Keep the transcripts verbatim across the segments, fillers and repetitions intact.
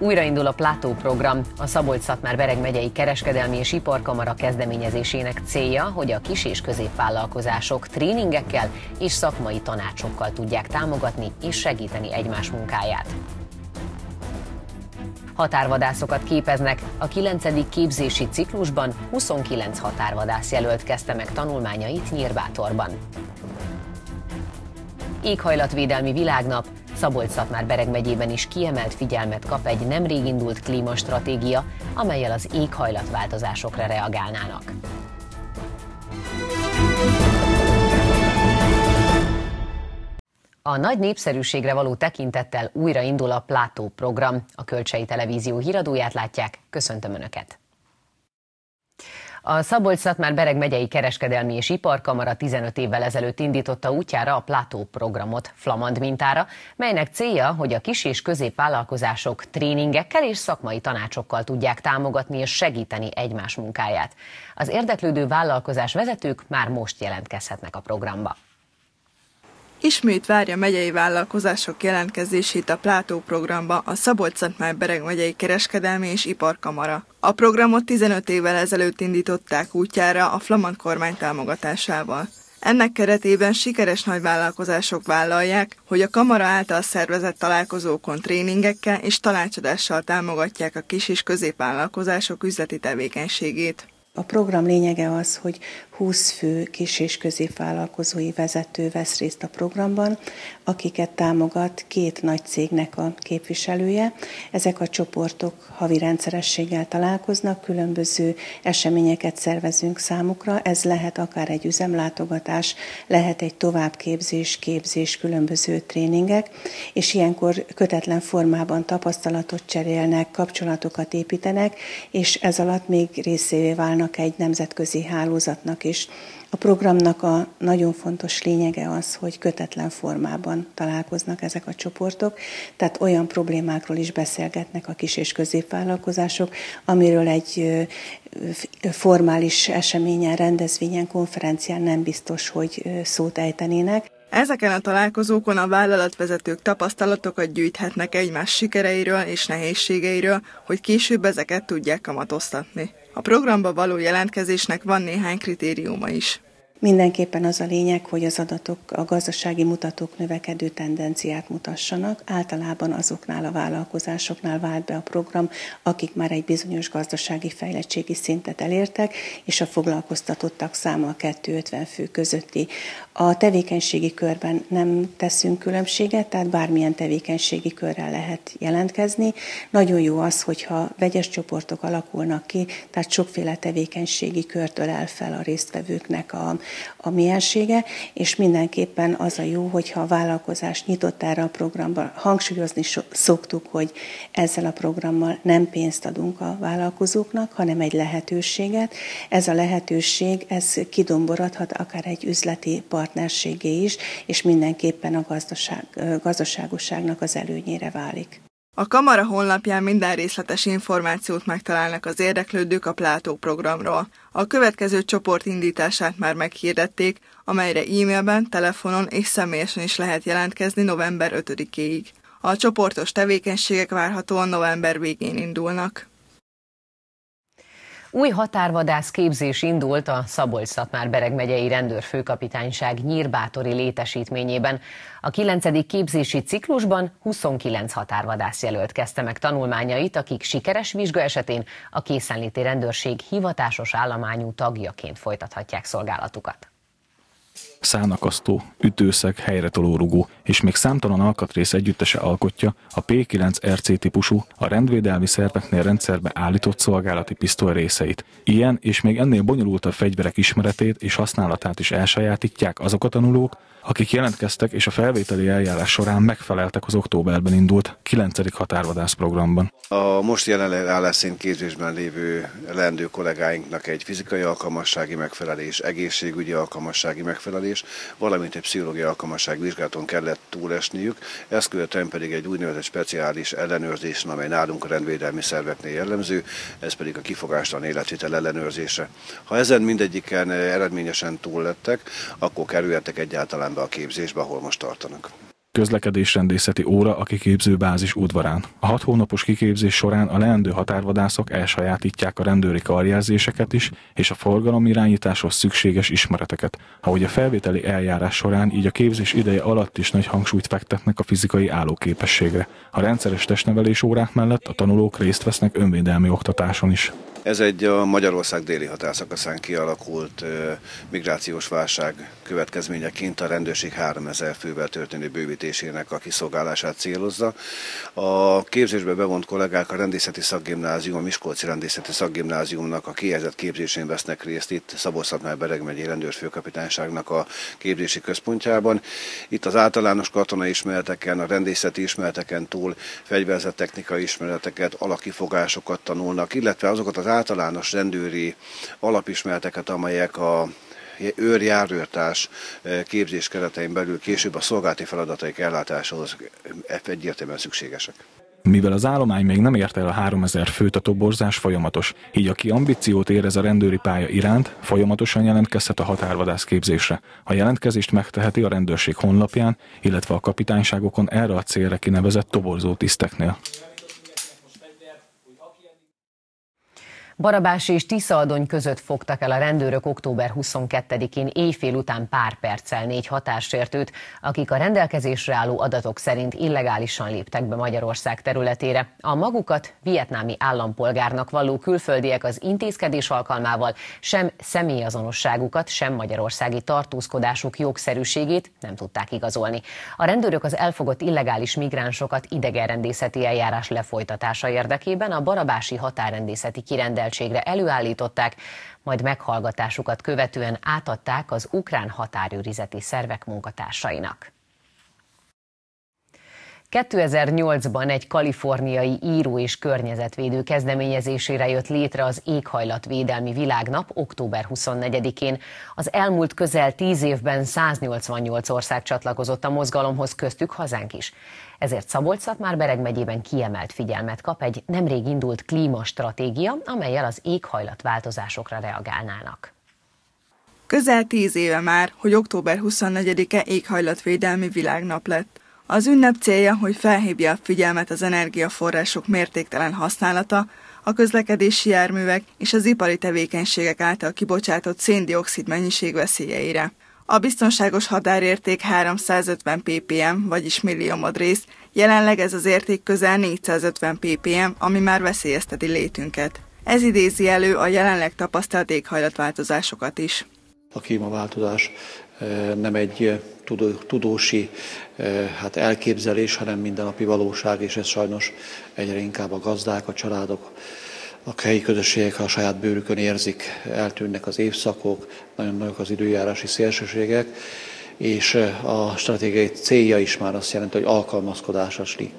Újraindul a Plátó program. A Szabolcs-Szatmár-Bereg megyei kereskedelmi és iparkamara kezdeményezésének célja, hogy a kis- és középvállalkozások tréningekkel és szakmai tanácsokkal tudják támogatni és segíteni egymás munkáját. Határvadászokat képeznek. A kilencedik képzési ciklusban huszonkilenc határvadász jelölt kezdte meg tanulmányait Nyírbátorban. Éghajlatvédelmi világnap. Szabolcs-Szatmár-Bereg megyében is kiemelt figyelmet kap egy nemrég indult klímastratégia, amellyel az éghajlatváltozásokra reagálnának. A nagy népszerűségre való tekintettel újraindul a Plátó program. A Kölcsei Televízió híradóját látják, köszöntöm Önöket! A Szabolcs-Szatmár-Bereg megyei kereskedelmi és iparkamara tizenöt évvel ezelőtt indította útjára a Plátó programot flamand mintára, melynek célja, hogy a kis- és középvállalkozások tréningekkel és szakmai tanácsokkal tudják támogatni és segíteni egymás munkáját. Az érdeklődő vállalkozás vezetők már most jelentkezhetnek a programba. Ismét várja megyei vállalkozások jelentkezését a Plátó programba a Szabolcs-Szatmár-Bereg megyei kereskedelmi és iparkamara. A programot tizenöt évvel ezelőtt indították útjára a flamand kormány támogatásával. Ennek keretében sikeres nagyvállalkozások vállalják, hogy a kamara által szervezett találkozókon tréningekkel és tanácsadással támogatják a kis- és középvállalkozások üzleti tevékenységét. A program lényege az, hogy húsz fő kis- és középvállalkozói vezető vesz részt a programban, akiket támogat két nagy cégnek a képviselője. Ezek a csoportok havi rendszerességgel találkoznak, különböző eseményeket szervezünk számukra. Ez lehet akár egy üzemlátogatás, lehet egy továbbképzés, képzés, különböző tréningek, és ilyenkor kötetlen formában tapasztalatot cserélnek, kapcsolatokat építenek, és ez alatt még részévé válnak egy nemzetközi hálózatnak is. A programnak a nagyon fontos lényege az, hogy kötetlen formában találkoznak ezek a csoportok, tehát olyan problémákról is beszélgetnek a kis- és középvállalkozások, amiről egy formális eseményen, rendezvényen, konferencián nem biztos, hogy szót ejtenének. Ezeken a találkozókon a vállalatvezetők tapasztalatokat gyűjthetnek egymás sikereiről és nehézségeiről, hogy később ezeket tudják kamatoztatni. A programba való jelentkezésnek van néhány kritériuma is. Mindenképpen az a lényeg, hogy az adatok, a gazdasági mutatók növekedő tendenciát mutassanak. Általában azoknál a vállalkozásoknál vált be a program, akik már egy bizonyos gazdasági fejlettségi szintet elértek, és a foglalkoztatottak száma a kétszázötven fő közötti. A tevékenységi körben nem teszünk különbséget, tehát bármilyen tevékenységi körrel lehet jelentkezni. Nagyon jó az, hogyha vegyes csoportok alakulnak ki, tehát sokféle tevékenységi kört ölel fel a résztvevőknek a a miensége, és mindenképpen az a jó, hogyha a vállalkozás nyitott erre a programba. Hangsúlyozni szoktuk, hogy ezzel a programmal nem pénzt adunk a vállalkozóknak, hanem egy lehetőséget. Ez a lehetőség, ez kidomborodhat akár egy üzleti partnerségé is, és mindenképpen a gazdaság, gazdaságosságnak az előnyére válik. A kamara honlapján minden részletes információt megtalálnak az érdeklődők a Plátó programról. A következő csoport indítását már meghirdették, amelyre e-mailben, telefonon és személyesen is lehet jelentkezni november ötödikéig. A csoportos tevékenységek várhatóan november végén indulnak. Új határvadász képzés indult a Szabolcs-Szatmár-Bereg megyei rendőrfőkapitányság nyírbátori létesítményében. A kilencedik képzési ciklusban huszonkilenc határvadász jelölt kezdte meg tanulmányait, akik sikeres vizsga esetén a készenléti rendőrség hivatásos állományú tagjaként folytathatják szolgálatukat. Szálnakasztó, ütőszeg, helyretolórugó és még számtalan alkatrész együttese alkotja a P kilenc R C típusú, a rendvédelmi szerveknél rendszerbe állított szolgálati pisztoly részeit. Ilyen és még ennél bonyolultabb fegyverek ismeretét és használatát is elsajátítják azok a tanulók, akik jelentkeztek és a felvételi eljárás során megfeleltek az októberben indult kilencedik határvadász programban. A most jelenleg állásszint képzésben lévő leendő kollégáinknak egy fizikai alkalmassági megfelelés, egészségügyi alkalmassági megfelelés, valamint egy pszichológiai alkalmassági vizsgálaton kellett túlesniük, ezt követően pedig egy úgynevezett speciális ellenőrzésen, amely nálunk a rendvédelmi szerveknél jellemző, ez pedig a kifogástalan életvitel ellenőrzése. Ha ezen mindegyiken eredményesen túl lettek, akkor kerülhettek egyáltalán be a képzésbe, ahol most tartanak. közlekedésrendészeti óra a kiképzőbázis udvarán. A hat hónapos kiképzés során a leendő határvadászok elsajátítják a rendőri karjelzéseket is, és a forgalomirányításhoz szükséges ismereteket. Ahogy a felvételi eljárás során, így a képzés ideje alatt is nagy hangsúlyt fektetnek a fizikai állóképességre. A rendszeres testnevelés órák mellett a tanulók részt vesznek önvédelmi oktatáson is. Ez egy a Magyarország déli határszakaszán kialakult e, migrációs válság következményeként a rendőrség háromezer fővel történő bővítésének a kiszolgálását célozza. A képzésbe bevont kollégák a rendészeti szakgimnázium, a Miskolci rendészeti szakgimnáziumnak a kihelyezett képzésén vesznek részt itt Szabolcs-Szatmár-Bereg megyei rendőrfőkapitányságnak a képzési központjában. Itt az általános katonai ismereteken, a rendészeti ismereteken túl fegyverzett technikai ismereteket, alakkifogásokat tanulnak, illetve azokat az általános rendőri alapismereteket, amelyek a őr-járőrtárs képzés keretein belül később a szolgálati feladataik ellátásához egyértelműen szükségesek. Mivel az állomány még nem ért el a háromezer főt, a toborzás folyamatos, így aki ambíciót érez a rendőri pálya iránt, folyamatosan jelentkezhet a határvadász képzésre. A jelentkezést megteheti a rendőrség honlapján, illetve a kapitányságokon erre a célra kinevezett toborzó tiszteknél. Barabás és Tiszaadony között fogtak el a rendőrök október huszonkettedikén éjfél után pár perccel négy határsértőt, akik a rendelkezésre álló adatok szerint illegálisan léptek be Magyarország területére. A magukat vietnámi állampolgárnak valló külföldiek az intézkedés alkalmával sem személyazonosságukat, sem magyarországi tartózkodásuk jogszerűségét nem tudták igazolni. A rendőrök az elfogott illegális migránsokat idegenrendészeti eljárás lefolytatása érdekében a barabási határrendészeti kirendelésre előállították, majd meghallgatásukat követően átadták az ukrán határőrizeti szervek munkatársainak. kétezer-nyolcban egy kaliforniai író és környezetvédő kezdeményezésére jött létre az Éghajlatvédelmi Világnap október huszonnegyedikén. Az elmúlt közel tíz évben száznyolcvannyolc ország csatlakozott a mozgalomhoz, köztük hazánk is. Ezért Szabolcs-Szatmár-Bereg megyében kiemelt figyelmet kap egy nemrég indult klímastratégia, amellyel az éghajlatváltozásokra reagálnának. Közel tíz éve már, hogy október huszonnegyedike Éghajlatvédelmi Világnap lett. Az ünnep célja, hogy felhívja a figyelmet az energiaforrások mértéktelen használata, a közlekedési járművek és az ipari tevékenységek által kibocsátott szén-dioxid mennyiség veszélyeire. A biztonságos határérték háromszázötven ppm, vagyis milliomodrész, jelenleg ez az érték közel négyszázötven ppm, ami már veszélyezteti létünket. Ez idézi elő a jelenleg tapasztalt éghajlatváltozásokat is. A klímaváltozás nem egy tudósi hát elképzelés, hanem mindennapi valóság, és ez sajnos egyre inkább a gazdák, a családok, a helyi közösségek a saját bőrükön érzik, eltűnnek az évszakok, nagyon nagyok az időjárási szélsőségek, és a stratégiai célja is már azt jelenti, hogy alkalmazkodás a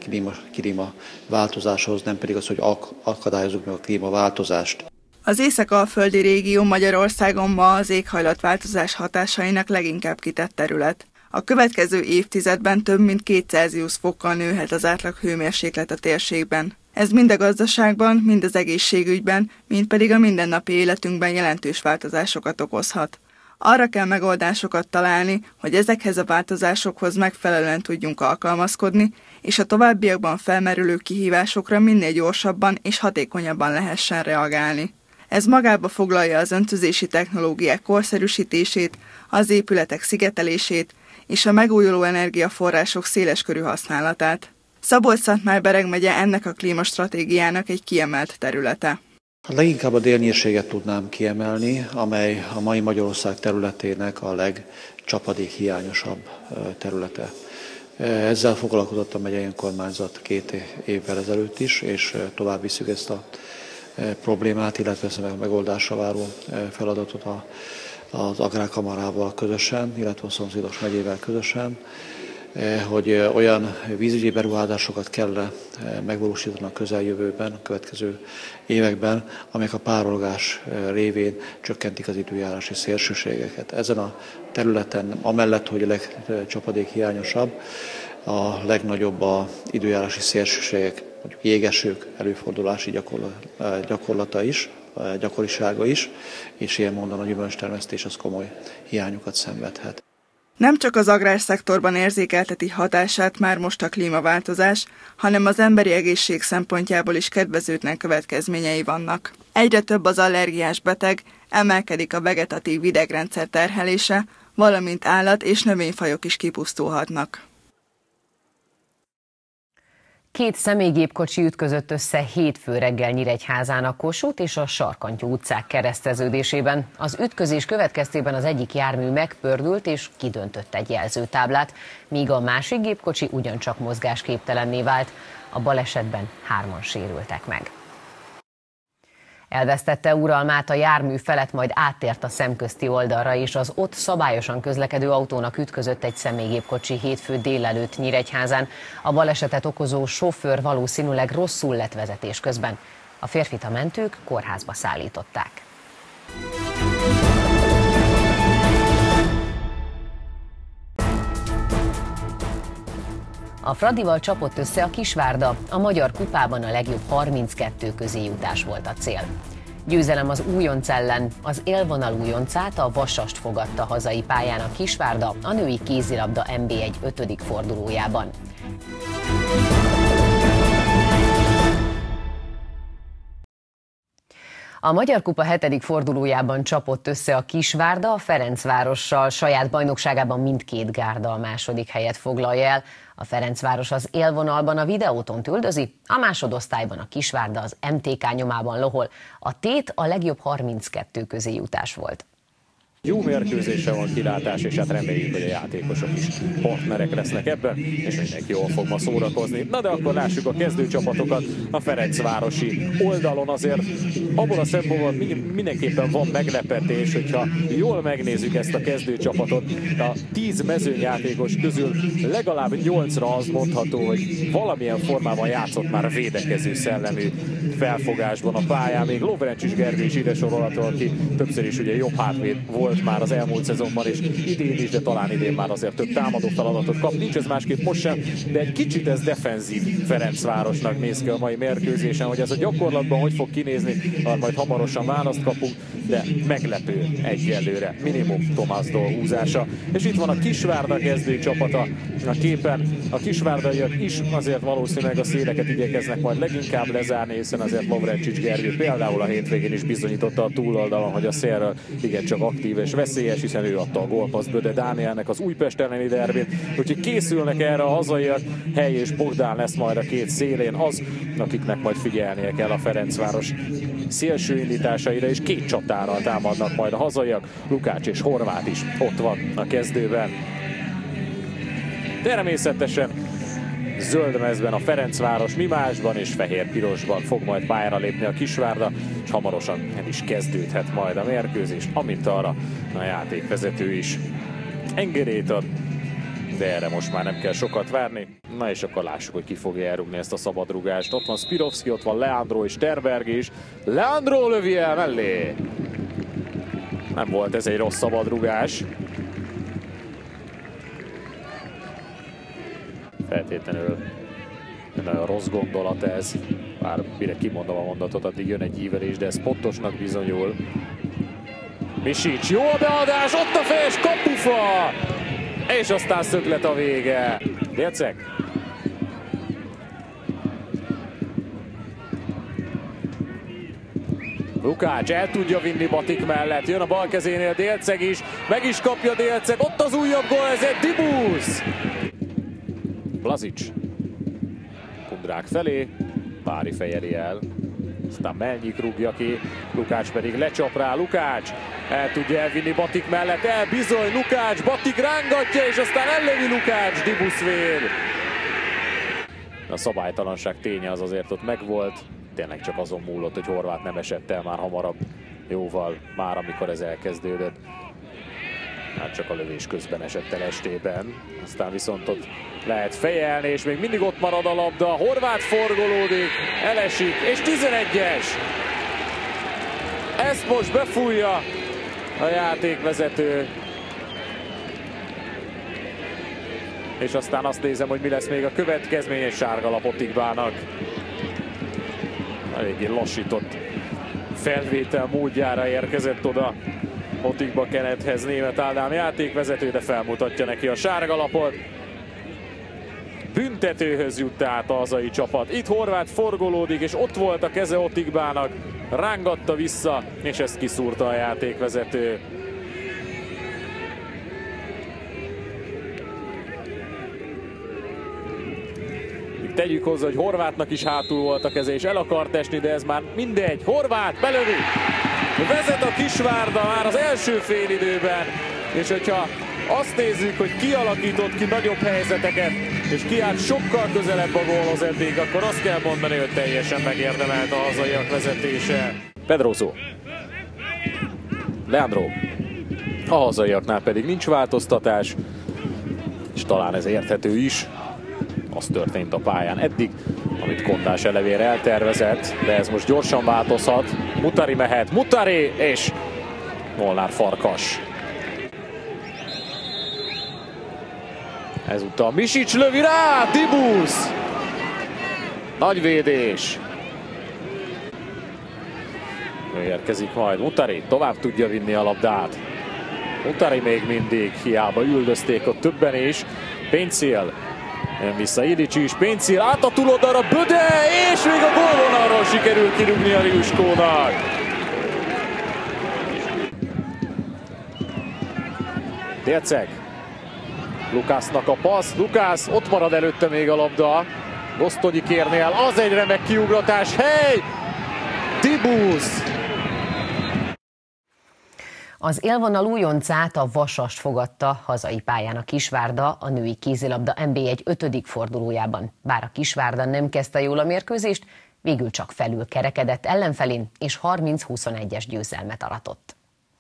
klímaváltozáshoz, nem pedig az, hogy akadályozzuk meg a klímaváltozást. Az észak-alföldi régió Magyarországon ma az éghajlatváltozás hatásainak leginkább kitett terület. A következő évtizedben több mint két Celsius fokkal nőhet az átlag hőmérséklet a térségben. Ez mind a gazdaságban, mind az egészségügyben, mind pedig a mindennapi életünkben jelentős változásokat okozhat. Arra kell megoldásokat találni, hogy ezekhez a változásokhoz megfelelően tudjunk alkalmazkodni, és a továbbiakban felmerülő kihívásokra minél gyorsabban és hatékonyabban lehessen reagálni. Ez magába foglalja az öntözési technológiák korszerűsítését, az épületek szigetelését és a megújuló energiaforrások széleskörű használatát. Szabolcs-Szatmár-Bereg megye ennek a klímastratégiának egy kiemelt területe. Leginkább a délnyírséget tudnám kiemelni, amely a mai Magyarország területének a legcsapadékhiányosabb területe. Ezzel foglalkozott a megyei önkormányzat két évvel ezelőtt is, és tovább visszük ezt a problémát, illetve ezt a megoldásra váró feladatot az Agrárkamarával közösen, illetve a szomszédos megyével közösen, hogy olyan vízügyi beruházásokat kell megvalósítani a közeljövőben, a következő években, amelyek a párolgás révén csökkentik az időjárási szélsőségeket. Ezen a területen, amellett, hogy a legcsapadékhiányosabb, a legnagyobb az időjárási szélsőségek, mondjuk jégesők előfordulási gyakorlata is, gyakorisága is, és ilyen módon a gyümölcstermesztés az komoly hiányokat szenvedhet. Nem csak az agrárszektorban érzékelteti hatását már most a klímaváltozás, hanem az emberi egészség szempontjából is kedvezőtlen következményei vannak. Egyre több az allergiás beteg, emelkedik a vegetatív idegrendszer terhelése, valamint állat- és növényfajok is kipusztulhatnak. Két személygépkocsi ütközött össze hétfő reggel Nyíregyházán a Kossuth és a Sarkantyú utcák kereszteződésében. Az ütközés következtében az egyik jármű megpördült és kidöntött egy jelzőtáblát, míg a másik gépkocsi ugyancsak mozgásképtelenné vált. A balesetben hárman sérültek meg. Elvesztette uralmát a jármű felett, majd áttért a szemközti oldalra, és az ott szabályosan közlekedő autónak ütközött egy személygépkocsi hétfő délelőtt Nyíregyházán. A balesetet okozó sofőr valószínűleg rosszul lett vezetés közben. A férfit a mentők kórházba szállították. A Fradival csapott össze a Kisvárda, a Magyar Kupában a legjobb harminckettő közé jutás volt a cél. Győzelem az újonc ellen, az élvonal újoncát, a Vasast fogadta hazai pályán a Kisvárda a női kézilabda en bé egy ötödik fordulójában. A Magyar Kupa hetedik fordulójában csapott össze a Kisvárda a Ferencvárossal, saját bajnokságában mindkét gárda a második helyet foglalja el. A Ferencváros az élvonalban a Videótont üldözi, a másodosztályban a Kisvárda az em té ká nyomában lohol. A tét a legjobb harminckettő közé jutás volt. Jó mérkőzésre van kilátás, és hát reméljük, hogy a játékosok is partnerek lesznek ebben, és mindenki jól fog ma szórakozni. Na de akkor lássuk a kezdőcsapatokat a ferencvárosi oldalon. Azért abból a szempontból mindenképpen van meglepetés, hogyha jól megnézzük ezt a kezdőcsapatot. A tíz mezőnyjátékos közül legalább nyolcra azt mondható, hogy valamilyen formában játszott már védekező szellemű felfogásban a pályán. Még Lovrencsics Gergő is ide sorolható, aki többször is ugye jobb hátvéd volt már az elmúlt szezonban, és idén is, de talán idén már azért több támadó feladatot kap. Nincs ez másképp most sem, de egy kicsit ez defenzív Ferencvárosnak néz ki a mai mérkőzésen, hogy ez a gyakorlatban hogy fog kinézni, majd hamarosan választ kapunk, de meglepő egyelőre. Minimum Tomás Doll húzása. És itt van a Kisvárda kezdő csapata a képen. A kisvárdaiak is azért valószínűleg a széleket igyekeznek majd leginkább lezárni, hiszen azért Lovrencsics Gergő például a hétvégén is bizonyította a túloldalon, hogy a szélről igencsak aktív és veszélyes, hiszen ő adta a gólpaszt Böde Dánielnek az Újpest elleni derbén. Úgyhogy készülnek erre a hazaiak. Hely és Bogdán lesz majd a két szélén az, akiknek majd figyelnie kell a Ferencváros szélső indításaira, és két csatárral támadnak majd a hazaiak. Lukács és Horváth is ott van a kezdőben. Természetesen zöld mezben a Ferencváros, mimásban és fehér-pirosban fog majd pályára lépni a Kisvárda, és hamarosan el is kezdődhet majd a mérkőzés, amint arra a játékvezető is engedélyt ad, de erre most már nem kell sokat várni. Na és akkor lássuk, hogy ki fogja elrúgni ezt a szabadrugást. Ott van Spirovszky, ott van Leandro és Terberg is. Leandro lövi el mellé! Nem volt ez egy rossz szabadrugás. Feltétlenül nagyon rossz gondolat ez, bár mire kimondom a mondatot, addig jön egy ívelés, de ez pontosnak bizonyul. Misics, jó a beadás, ott a fejes, kapufa! És aztán szöglet a vége. Délceg. Lukács el tudja vinni Batik mellett, jön a bal kezénél Délceg is, meg is kapja Délceg, ott az újabb gól, ez egy Dibusz! Blazics. Kundrák felé, Pári fejeli el, aztán Melnyik rúgja ki, Lukács pedig lecsap rá, Lukács el tudja elvinni Batik mellett, el bizony Lukács, Batik rángatja, és aztán ellövi Lukács, Dibusz véd. A szabálytalanság ténye az azért ott megvolt, tényleg csak azon múlott, hogy Horváth nem esett el már hamarabb, jóval már amikor ez elkezdődött. Hát csak a lövés közben esett el estében, aztán viszont ott lehet fejelni, és még mindig ott marad a labda, Horváth forgolódik, elesik, és tizenegyes! Ezt most befújja a játékvezető. És aztán azt nézem, hogy mi lesz még a következmény, sárga lapot Igbának. Eléggé lassított felvétel módjára érkezett oda Otikba Kenethez Németh Ádám játékvezető, de felmutatja neki a sárgalapot. Büntetőhöz jut át a hazai csapat. Itt Horváth forgolódik, és ott volt a keze Otikbának. Rángatta vissza, és ezt kiszúrta a játékvezető. Tegyük hozzá, hogy Horvátnak is hátul volt a keze, és el akart esni, de ez már mindegy. Horváth belövi! Vezet a Kisvárda már az első félidőben, és hogyha azt nézzük, hogy ki alakított ki nagyobb helyzeteket, és ki állt sokkal közelebb a gólhoz eddig, akkor azt kell mondani, hogy teljesen megérdemelt a hazaiak vezetése. Pedroso. Leandro. A hazaiaknál pedig nincs változtatás, és talán ez érthető is. Az történt a pályán eddig, amit Kondás elevére eltervezett, de ez most gyorsan változhat. Mutari mehet, Mutari, és Molnár Farkas. Ezúttal Misics lövi rá, Dibusz! Nagy védés. Ő érkezik majd, Mutari tovább tudja vinni a labdát. Mutari még mindig, hiába üldözték ott többen is. Péncél. Jön vissza Illich is, Péncél át a túloldalra, Böde, és még a gólvonalról sikerül kirúgni a Liuskónak. Délceg. Lukásznak a passz, Lukász, ott marad előtte még a labda. Gosztonyi kérnél, az egy remek kiugratás, hely! Dibusz! Az élvonal újoncát, a Vasast fogadta hazai pályán a Kisvárda a női kézilabda en bé egy ötödik fordulójában. Bár a Kisvárda nem kezdte jól a mérkőzést, végül csak felül kerekedett ellenfelén, és harminc-huszonegyes győzelmet aratott.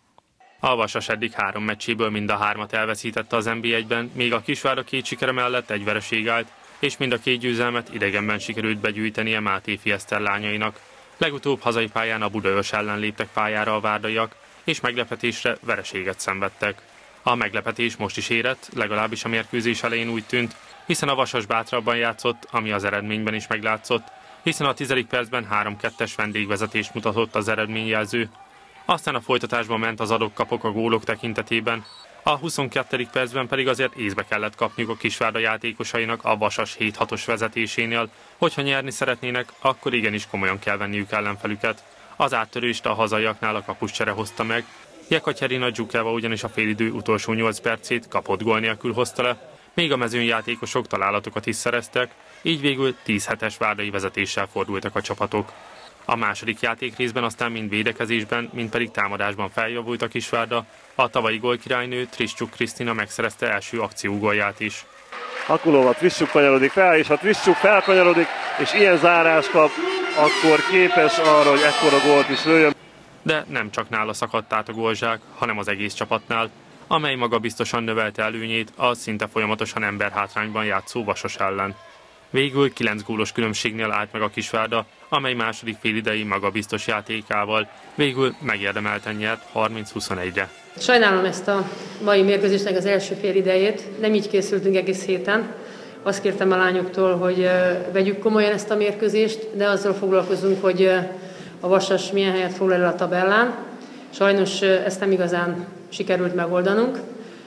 A Vasas eddig három meccséből mind a hármat elveszítette az en bé egyben, míg a Kisvárda két sikere mellett egy vereség állt, és mind a két győzelmet idegenben sikerült begyűjtenie Mátéfi Eszter lányainak. Legutóbb hazai pályán a Budaörs ellen léptek pályára a várdaiak, és meglepetésre vereséget szenvedtek. A meglepetés most is érett, legalábbis a mérkőzés elején úgy tűnt, hiszen a Vasas bátrabban játszott, ami az eredményben is meglátszott, hiszen a tizedik percben három kettes vendégvezetést mutatott az eredményjelző. Aztán a folytatásban ment az adok-kapok a gólok tekintetében, a huszonkettedik percben pedig azért észbe kellett kapniuk a Kisvárda játékosainak a Vasas hét hatos vezetésénél, hogyha nyerni szeretnének, akkor igenis komolyan kell venniük ellenfelüket. Az áttörést a hazaiaknál a kapuscsere hozta meg, Jekaterina Dzsukeva ugyanis a félidő utolsó nyolc percét kapott gól nélkül hozta le, még a mezőnyjátékosok találatokat is szereztek, így végül tíz hetes várdai vezetéssel fordultak a csapatok. A második játékrészben aztán mind védekezésben, mind pedig támadásban feljavult a Kisvárda, a tavalyi gólkirálynő Triscsuk Krisztina megszerezte első akciógólját is. Akulova, Triscsuk kanyarodik fel, és ha Triscsuk felkanyarodik, és ilyen zárás kap, akkor képes arra, hogy ekkora gólt is lőjön. De nem csak nála szakadt át a gólzsák, hanem az egész csapatnál, amely maga biztosan növelte előnyét a szinte folyamatosan emberhátrányban játszó Vasas ellen. Végül kilenc gólos különbségnél állt meg a Kisvárda, amely második félidei magabiztos játékával végül megérdemelten nyert harminc-huszonegyre. Sajnálom ezt a mai mérkőzésnek az első fél idejét, nem így készültünk egész héten. Azt kértem a lányoktól, hogy vegyük komolyan ezt a mérkőzést, de azzal foglalkozunk, hogy a Vasas milyen helyet foglal el a tabellán. Sajnos ezt nem igazán sikerült megoldanunk.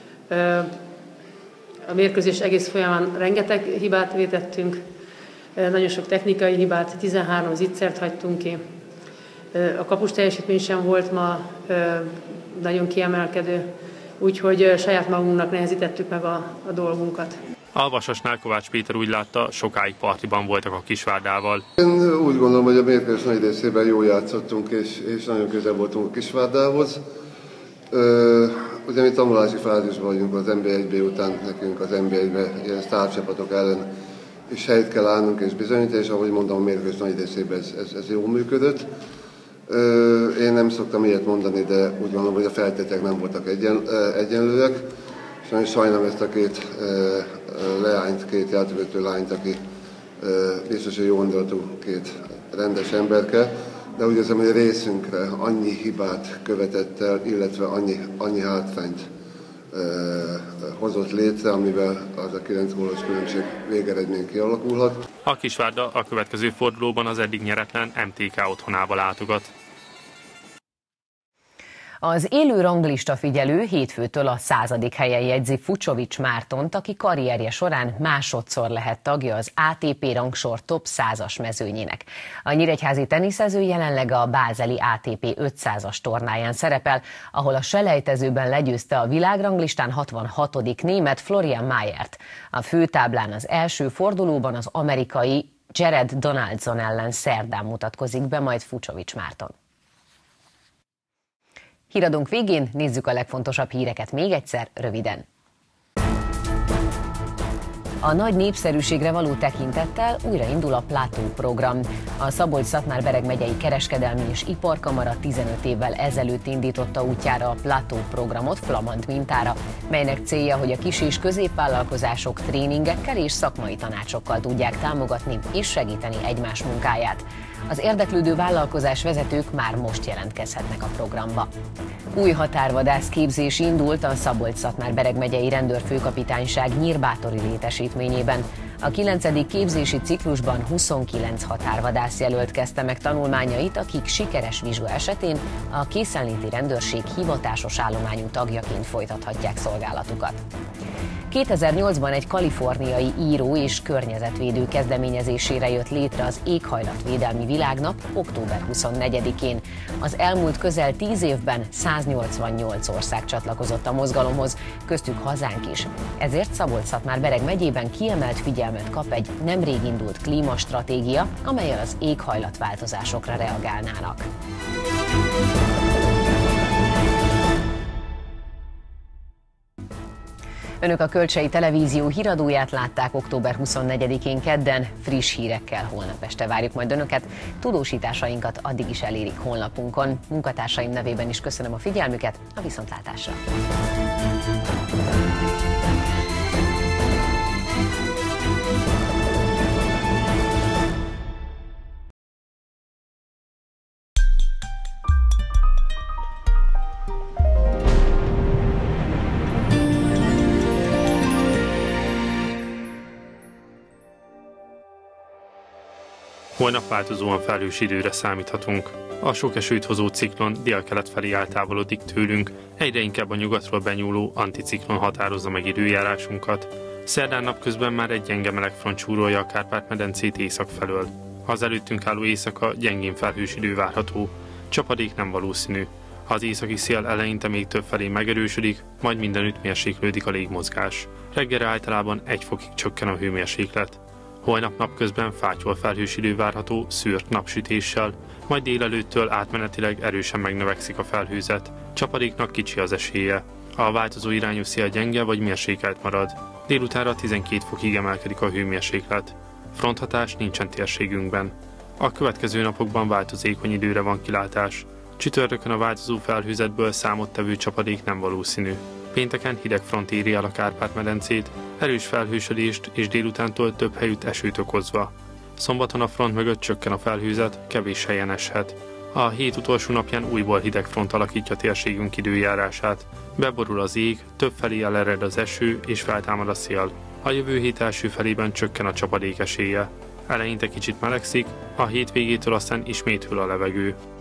A mérkőzés egész folyamán rengeteg hibát vétettünk, nagyon sok technikai hibát, tizenhárom zicsert hagytunk ki. A kapus teljesítmény sem volt ma nagyon kiemelkedő, úgyhogy saját magunknak nehezítettük meg a, a dolgunkat. A Vasasnál Kovács Péter úgy látta, sokáig partiban voltak a Kisvárdával. Én úgy gondolom, hogy a mérkőzés nagy részében jól játszottunk, és, és nagyon közel voltunk a Kisvárdához. Ö, ugye mi tanulási fázisban vagyunk az en bé egy bé után, nekünk az en bé egyben ilyen sztárcsapatok ellen is helyt kell állnunk és bizonyítani, és ahogy mondom, a mérkőzés nagy részében ez, ez, ez jól működött. Ö, én nem szoktam ilyet mondani, de úgy gondolom, hogy a feltételek nem voltak egyen, egyenlőek. És nagyon sajnálom ezt a két leányt, két játékvezető lányt, aki biztos, hogy jó indulatú két rendes emberke, de úgy érzem, hogy a részünkre annyi hibát követett el, illetve annyi, annyi hátrányt hozott létre, amivel az a kilenc gólos különbség végeredmény kialakulhat. A Kisvárda a következő fordulóban az eddig nyeretlen em té ká otthonába látogat. Az élő ranglista figyelő hétfőtől a századik helyen jegyzi Fucsovics Mártont, aki karrierje során másodszor lehet tagja az á té pé rangsor top százas mezőnyének. A nyíregyházi teniszező jelenleg a bázeli á té pé ötszázas tornáján szerepel, ahol a selejtezőben legyőzte a világranglistán hatvanhatodik német Florian Mayert. A főtáblán az első fordulóban az amerikai Jared Donaldson ellen szerdán mutatkozik be majd Fucsovics Márton. Híradónk végén nézzük a legfontosabb híreket még egyszer, röviden. A nagy népszerűségre való tekintettel újraindul a Plateau program. A Szabolcs-Szatmár-Bereg megyei kereskedelmi és iparkamara tizenöt évvel ezelőtt indította útjára a Plateau programot flamand mintára, melynek célja, hogy a kis- és középvállalkozások tréningekkel és szakmai tanácsokkal tudják támogatni és segíteni egymás munkáját. Az érdeklődő vállalkozás vezetők már most jelentkezhetnek a programba. Új határvadász képzés indult a Szabolcs-Szatmár-Bereg megyei rendőrfőkapitányság Nyírbátori létesítményében. A kilencedik képzési ciklusban huszonkilenc határvadász jelölt kezdte meg tanulmányait, akik sikeres vizsga esetén a készenléti rendőrség hivatásos állományú tagjaként folytathatják szolgálatukat. kétezer-nyolcban egy kaliforniai író és környezetvédő kezdeményezésére jött létre az Éghajlatvédelmi Világnap október huszonnegyedikén. Az elmúlt közel tíz évben száznyolcvannyolc ország csatlakozott a mozgalomhoz, köztük hazánk is. Ezért Szabolcs-Szatmár-Bereg megyében kiemelt figyelmet kap egy nemrég indult klímastratégia, amellyel az éghajlatváltozásokra reagálnának. Önök a Kölcsei Televízió híradóját látták október huszonnegyedikén kedden, friss hírekkel holnap este várjuk majd Önöket. Tudósításainkat addig is elérik honlapunkon. Munkatársaim nevében is köszönöm a figyelmüket, a viszontlátásra! Holnap változóan felhős időre számíthatunk. A sok esőt hozó ciklon délkelet felé eltávolodik tőlünk, egyre inkább a nyugatról benyúló anticiklon határozza meg időjárásunkat. Szerdán napközben már egy gyenge melegfront súrolja a Kárpát-medencét észak felől. Az előttünk álló éjszaka gyengén felhős idő várható, csapadék nem valószínű. Az északi szél eleinte még több felé megerősödik, majd mindenütt mérséklődik a légmozgás. Reggelre általában egy fokig csökken a hőmérséklet. Holnap napközben fátyol felhős idő várható szűrt napsütéssel, majd délelőttől átmenetileg erősen megnövekszik a felhőzet, csapadéknak kicsi az esélye. A változó irányú szél gyenge vagy mérsékelt marad. Délutánra tizenkét fokig emelkedik a hőmérséklet. Fronthatás nincsen térségünkben. A következő napokban változékony időre van kilátás. Csütörtökön a változó felhőzetből számottevő csapadék nem valószínű. Pénteken hideg front éri el a Kárpát-medencét, erős felhősödést és délutántól több helyütt esőt okozva. Szombaton a front mögött csökken a felhőzet, kevés helyen eshet. A hét utolsó napján újból hideg front alakítja térségünk időjárását. Beborul az ég, több felé elered az eső és feltámad a szél. A jövő hét első felében csökken a csapadék esélye. Eleinte kicsit melegszik, a hétvégétől aztán ismét hűl a levegő.